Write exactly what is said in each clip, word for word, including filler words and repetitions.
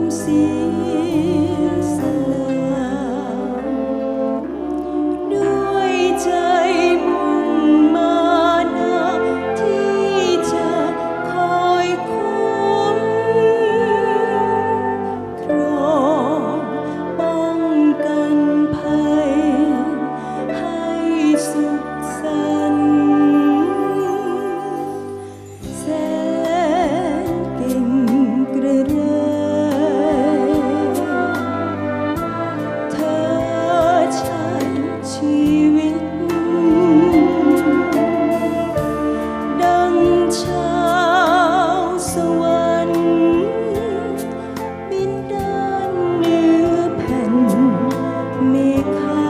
เสียสละด้วยใจมุ่งมานะที่จะคอยคุ้มครองป้องกันภัยให้สุขสันต์แสนเก่งกระไรเธอใช้ชีวิตดังชาวสวรรค์บินด้านเหนือแผ่นเมฆา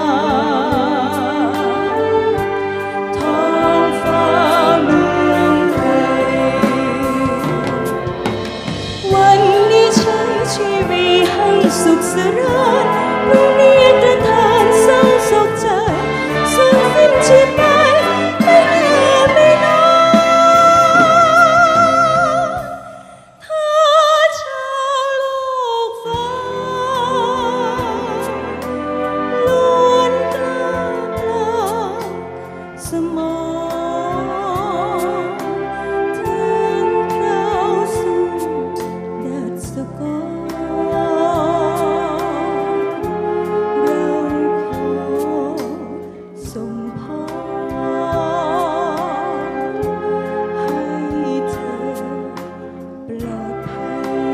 ท้องฟ้าเมืองไทยวันนี้ใช้ชีวิตให้สุขสรานพรุ่งนี้ตระทานเศร้าโศกใจสิ้นสิ้นชีพไปไม่แน่ไม่นานถ้าชาวโลกฟ้าล้วนกล้ากล้าสมองถึงคราวสู่แดดสกอเราขอส่งพรให้เธอปลอดภั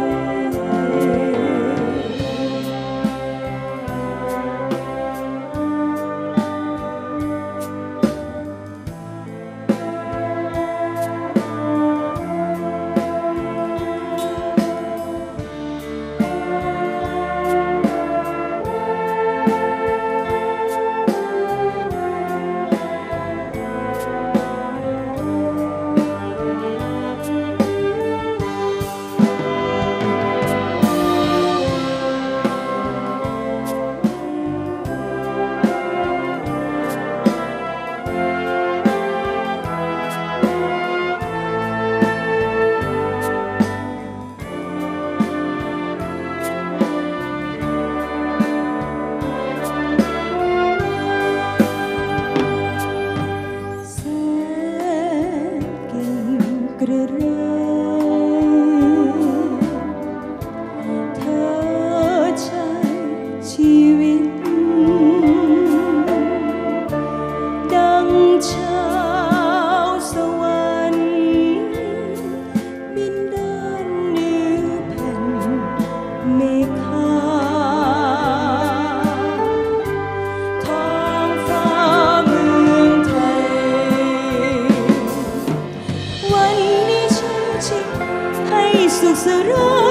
แสนเก่งกระไรเธอใช้ชีวิตดังชาวสวรรค์บินด้านเหนือแผ่นเมฆาท้องฟ้าเมืองไทยวันนี้ฉันชิดให้สุขสราน